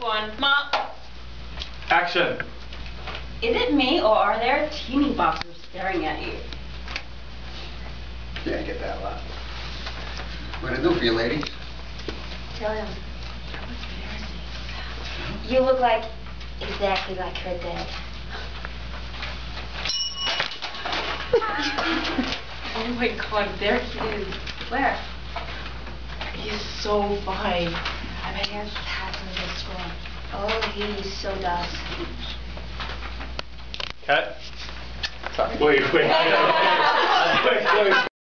one. Mom. Action. Is it me, or are there teeny boppers staring at you? Yeah, I get that a lot. What can I do for you, ladies? Tell him. You look like exactly like her dad. Oh my God, there he is. Where? He's so fine. I bet he has tats on his skull. Oh, he so does. Cut. Wait. Wait.